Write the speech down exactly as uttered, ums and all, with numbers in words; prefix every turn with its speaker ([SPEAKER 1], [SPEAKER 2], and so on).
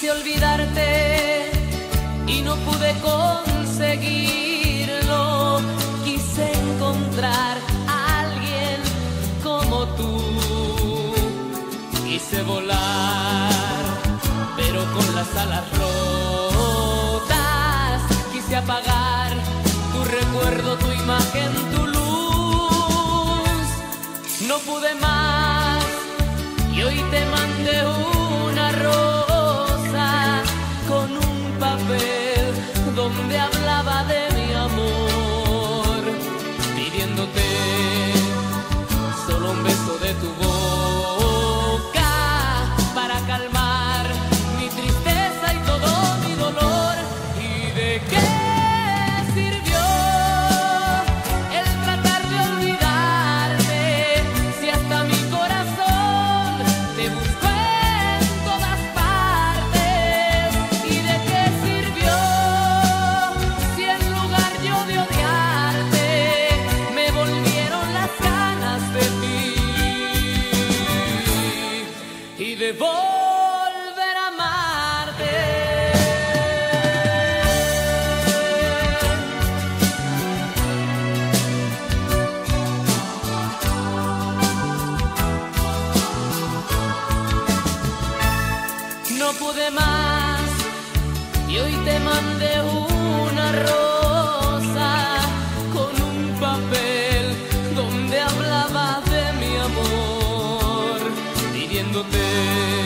[SPEAKER 1] Quise olvidarte y no pude conseguirlo. Quise encontrar a alguien como tú. Quise volar, pero con las alas rotas. Quise apagar tu recuerdo, tu imagen, tu luz. No pude más y hoy te mandé una rosa con un papel donde hablaba de mi amor, pidiéndote solo un beso de tu boca para calmar mi tristeza y todo mi dolor. ¿Y de qué sirvió el tratar de olvidarte si hasta mi corazón te buscó en todas partes? ¿Y de qué sirvió si en lugar yo de odiarte me volvieron las ganas de ti y de volver a amarte? No pude más y hoy te mandé una rosa con un papel donde hablaba de mi amor, pidiéndote